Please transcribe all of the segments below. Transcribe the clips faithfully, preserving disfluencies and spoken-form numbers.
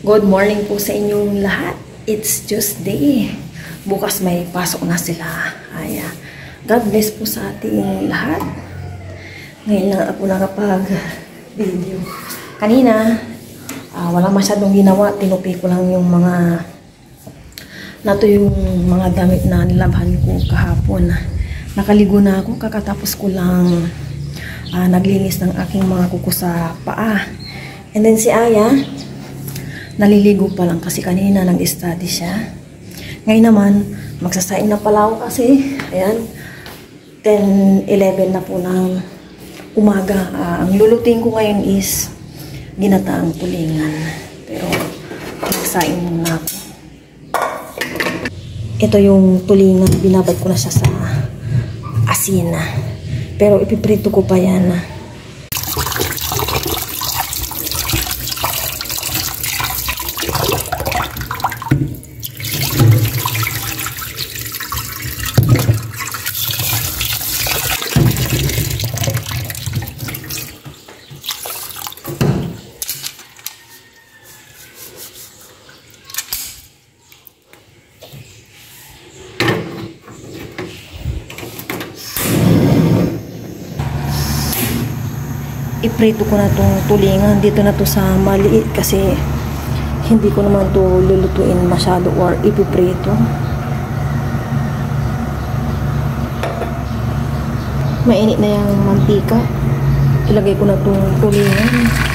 Good morning po sa inyong lahat. It's Tuesday. Bukas may pasok na sila. Ay, God bless po sa ating lahat. Ngayon lang ako nakapag-video. Kanina, uh, walang masyadong ginawa. Tinupi ko lang yung mga nato yung mga damit na nilabhan ko kahapon. Nakaligo na ako. Kakatapos ko lang uh, naglinis ng aking mga kuko sa paa. And then si Aya, naliligo pa lang kasi kanina nag-study siya. Ngayon naman, magsasaing na pala ako kasi, ayan, ten eleven na po ng umaga. Uh, ang lulutin ko ngayon is ginataang tulingan. Pero, magsaing muna ako. Ito yung tulingan, binabad ko na siya sa asin. Pero, ipiprito ko pa yan. Iprito ko na itong tulingan. Dito na to sa maliit kasi hindi ko naman to lulutuin masyado or ipiprito. Mainit na yung mantika. Ilagay ko na itong tulingan.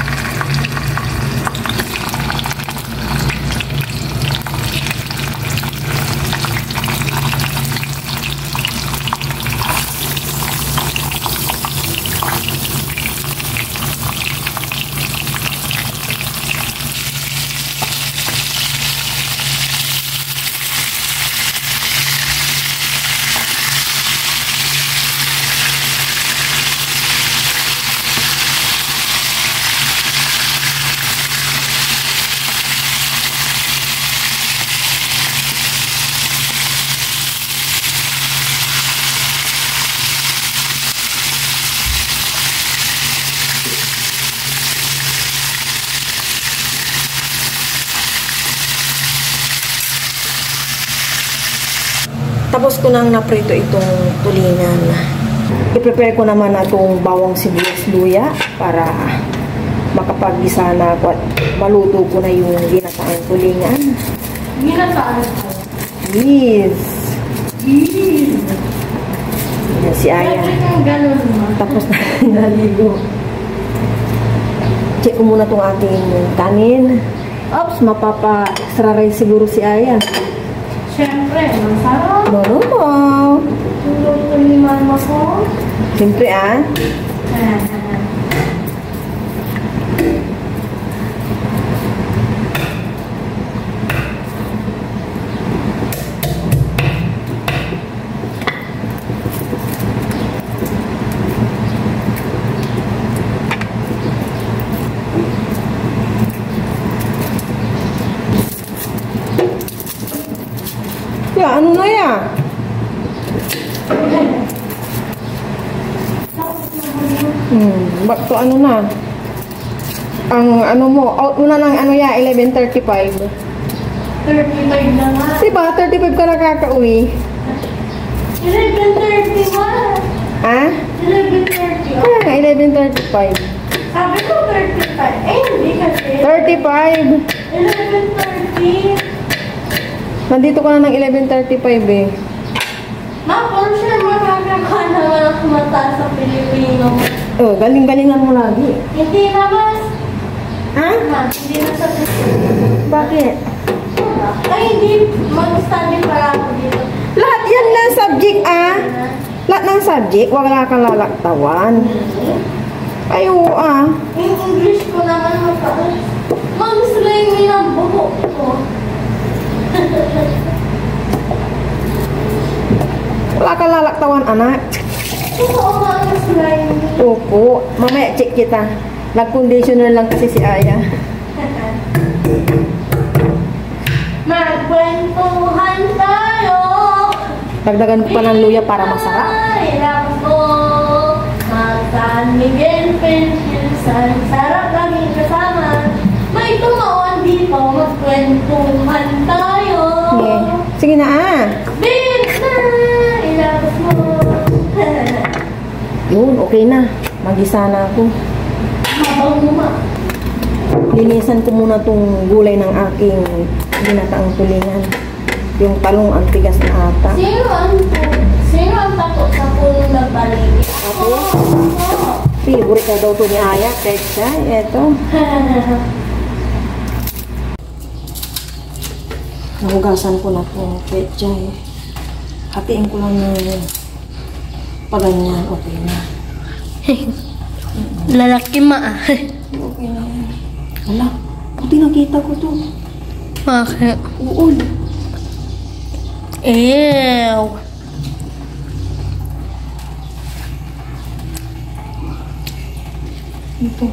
Tapos ko nang naprito itong tulingan. I-prepare ko naman na itong bawang sibuyas luya para makapag-gisa na ako at maluto ko na yung ginataang tulingan. Ginataan ko? Yes. Yes. Yan si Aya. Tapos na naligo. Check ko muna itong ating kanin. Oops, mapapa-extra rice siguro si Aya. Siyempre, masarap. No, no, no. Tulog ko ni mama ko. Siyempre, ah. Ya, ano na ya? Hmm, bakto ano na? Ang ano mo, out mo na ng ano ya, eleven thirty-five. thirty-five na nga. Diba, thirty-five ka nakaka-uwi? eleven thirty-one. Ha? eleven thirty. Ah, eleven thirty-five. Sabi ko thirty-five. Eh, hindi kasi. thirty-five. eleven thirty. Nandito ka na ng eleven thirty-five eh. Ma, for sure makakaka naman ako mataas sa Pilipino. Oh, galing-galingan mo lagi. Hindi na, mas. Ha? Ma, hindi na sa Bakit? Ay, hindi. Mag-study para ako dito. Lahat yan ng subject ah. Lahat ng subject, wala kang lalaktawan. Ayo ah. Yung English ko naman mataas. Mag-slang yun ang buhok ko. Wala kang lalaktawan, anak. Oo nga, mag-slang. Opo. Mamaya check kita. Nag-conditioner lang kasi si Aya. Magkwentuhan tayo. Dagdagan ko pa ng luya para masarap. Hirap ko. Mag-San Miguel, Pensilsan. Sarap lagi kasama. May tumaon dito. Yun, okay na. Magisa na ako. Habang mo ma. Linisan ko muna tong gulay ng aking ginataang tulingan. Yung talong ang tigas na ata. Sino ang Sino ang takot sa puno ng baligya? Ako? Oo. Favorite na daw to ni Aya. Pecha, eto. Nahugasan ko na po. Pecha eh. Hatiin ko lang yung paganyan. Okay na. Lalaki ma. Okay na yan. Wala. Buti nakita ko to. Bakit? Uol. Ew. Ito.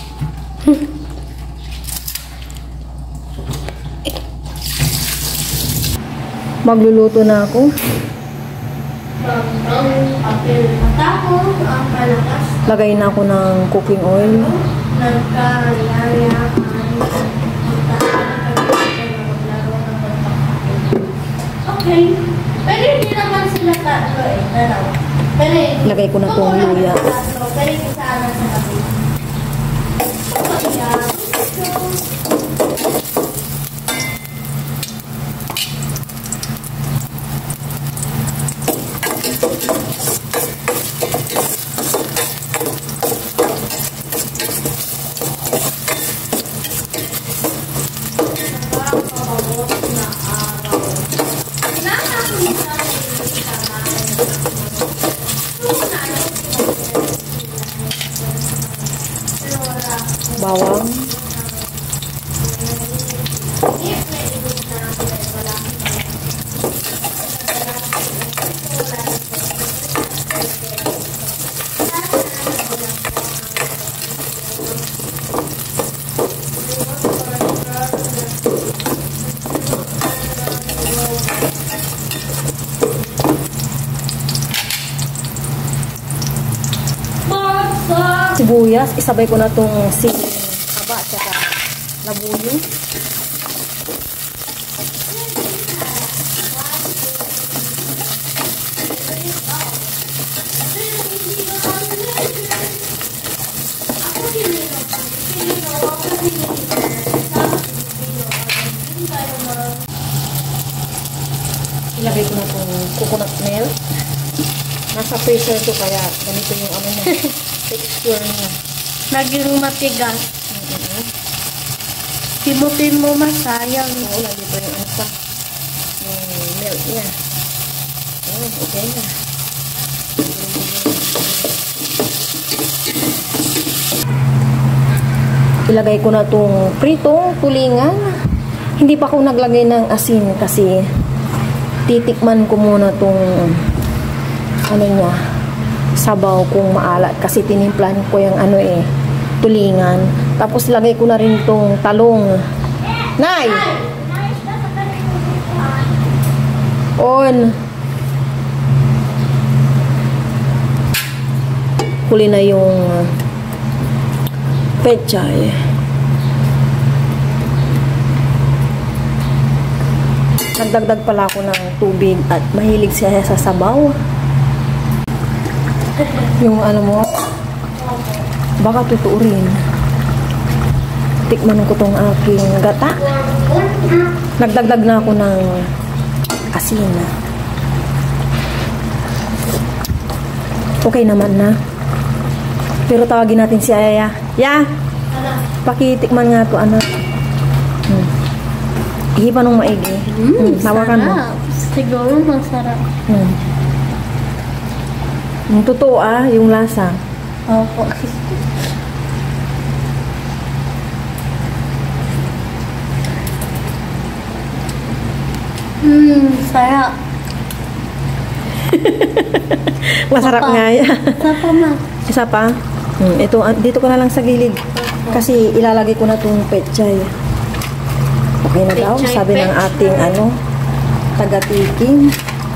Magluluto na ako. Ang apel matako, ang palakas, Lagay na ako ng cooking oil. nagkayaya, okay. Pero hindi naman sila tatlo eh, dalawa. Pero Lagay ko na tong Oo, luya. tatlo, pero isa na sa kapit. Bawang. Sibuyas. Isabay ko na tong siling haba at saka labuyo. Ilagay ko na tong coconut milk. Nasa freezer ko kaya ganito yung ano niya. Texture niya. Naging matigas. Mm-hmm. Timutin mo masayang. Oo, nandito yung ano pa. Yung milk niya. Oh, okay na. Ilagay ko na itong pritong tulingan. Hindi pa ako naglagay ng asin kasi titikman ko muna itong ano niya, sabaw kung maalat kasi tinimplahan ko yung ano eh, tulingan. Tapos lagay ko na rin itong talong. Nay! On! Huli na yung pechay. Nagdagdag pala ako ng tubig at mahilig siya sa sabaw. Yung ano mo, baka tutuurin. Tikman ko tong aking gata. Nagdagdag na ako ng asin. Okay naman na. Pero tawagin natin si Aya. Ya! Pakitikman nga to, ano. Hmm. Ihipa nung maigi. Mm, Hmm, hawakan mo. sarap. Siguro masarap. Hmm. Yung totoo ah, yung lasa. Opo. Hmm, sarap. Masarap Sapa. nga yan. Sapa ma. Isa pa. Hmm, ito, ah, dito ko na lang sa gilid. Kasi ilalagay ko na itong pechay. Okay na daw, Pechay, sabi ng pechay. ating ano, taga-tiking.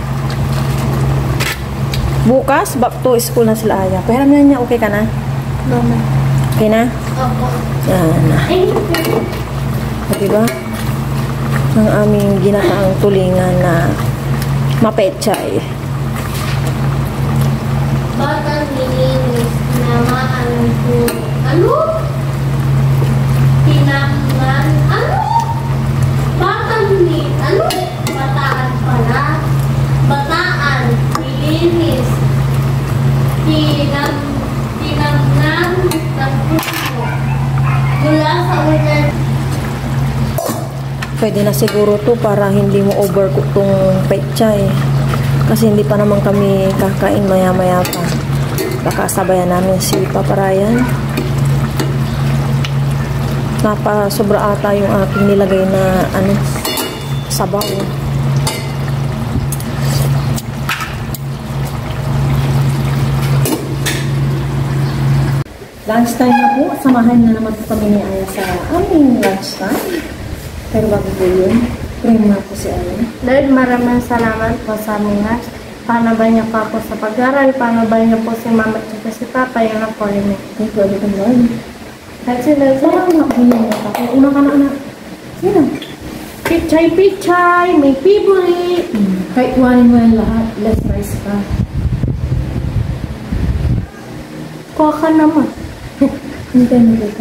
Bukas, back to school na sila Aya. Pahiram na niya, okay ka na? Mama. Okay na? Opo. Yan. Ay, O, diba? Ang aming ginataang tulingan na mapechay. batang hiling Pwede na siguro to para hindi mo overcook tong pechay. Kasi hindi pa naman kami kakain maya-maya pa. Baka sabayan namin si Papa Ryan. Napa sobra ata yung aking nilagay na ano, sabaw. Lunch time na po. Samahan na naman po kami ni Aya sa aming lunch time. Pero bago po yun, pray na po si Aya. Lord, maraming salamat po sa aming lunch. Panabay niyo pa po sa pag-aral. Panabay niyo po si Mama at si Papa. Yan ang po rin. Thank you, Lord. Lord. At sila, Sarang na po yun. Una ka na, anak. Sino? pichay-pichay, may favorite. Hmm. Kahit iwanin mo yan lahat, less rice ka. Kuha ka naman. Hintay mo dito.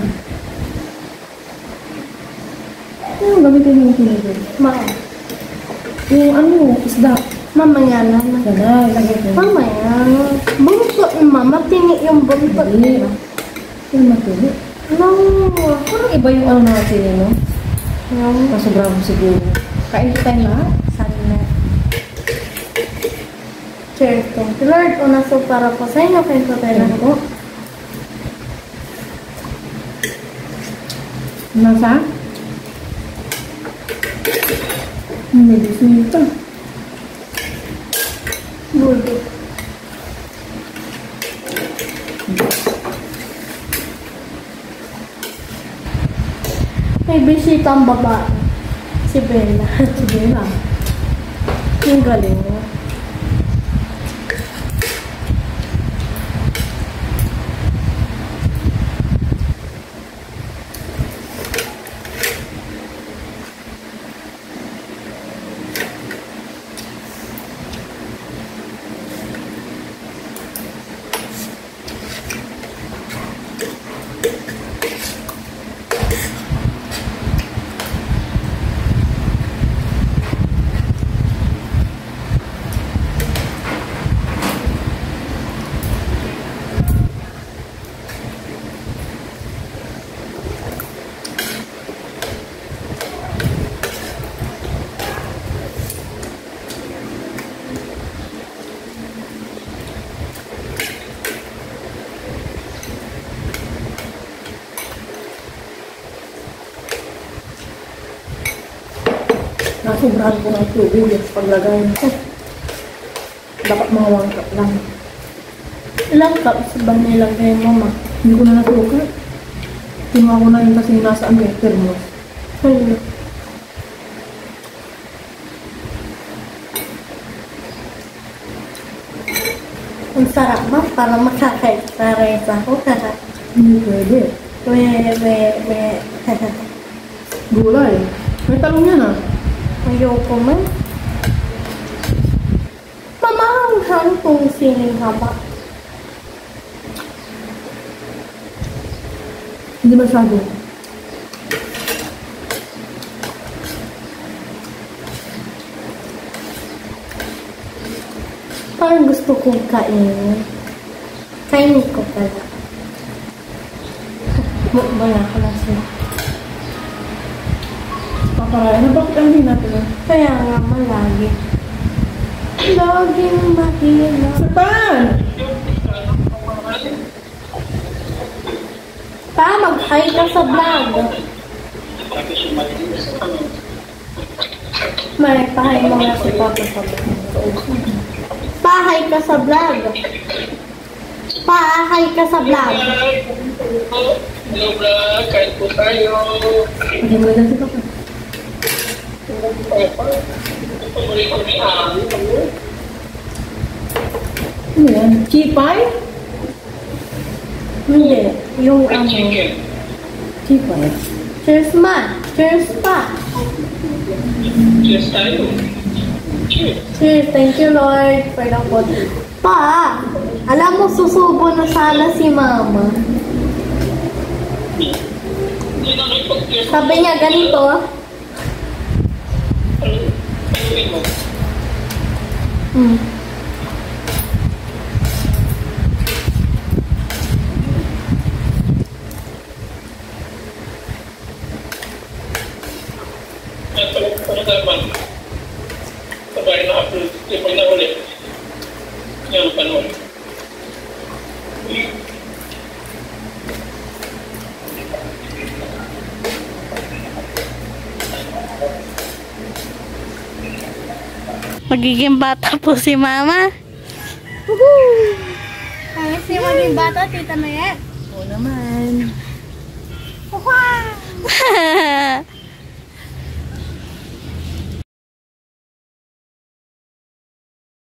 Ano gamitin yung tinigil? Ma, Yung ano, isda. mamaya na na. Yan na, ilagay ko. Mamaya. Buntot ni Mama, tingi yung buntot Hindi. niya. Yung matuli. No. Parang iba yung ano natin, no? No. Kasobrang siguro. Kain ko tayo lahat. Sana. Cheers. Thank you, Lord. Una so para po sa inyo. Kain ko tayo Ayan na. po. Nasa? Hindi dito. Buldo. May bisita ang babae. Si Bella. Sige lang. Yung galing mo. Nasobrahan ko ng tubig yung paglagay. Dapat mga one cup lang. Ilang cups ba nilagay mo, Ma? Hindi ko na nasukat. Tingnan ko na yun kasi nasa ang meter mo. Hello. Ang sarap ba? Para makakaitares ako. Hindi pwede. we, we, we. Gulay. May talong yan ah. Ayoko man. Mamahanghang kung siling haba. Hindi masyado. Parang gusto kong kainin. Kainin ko pala. Mukbang ako lang sila. Paparayan na bakit ang hindi natin ah? Kaya nga malagi. Laging mahirap. Saan? Pa, mag-hi ka sa vlog. May pahay mo nga si Papa sa vlog. Pahay ka sa vlog. Pahay ka sa vlog. Hello vlog, kain po tayo. Hindi mo lang si Papa. Ano yan? Chipay? Hindi. Yung ano. Chipay. Cheers ma. Cheers pa. Cheers tayo. Cheers. Cheers. Thank you Lord for the food. Pa, alam mo susubo na sana si Mama. Hindi na kayo pag-cheers. Sabi niya ganito. Ano mo? Hmm. Ito naman. Sabay na upload. Yung pag nahuli. Yung panahon. Magiging bata po si Mama. Kaya siya maging bata, Tita Mayet. Oo naman. Wow!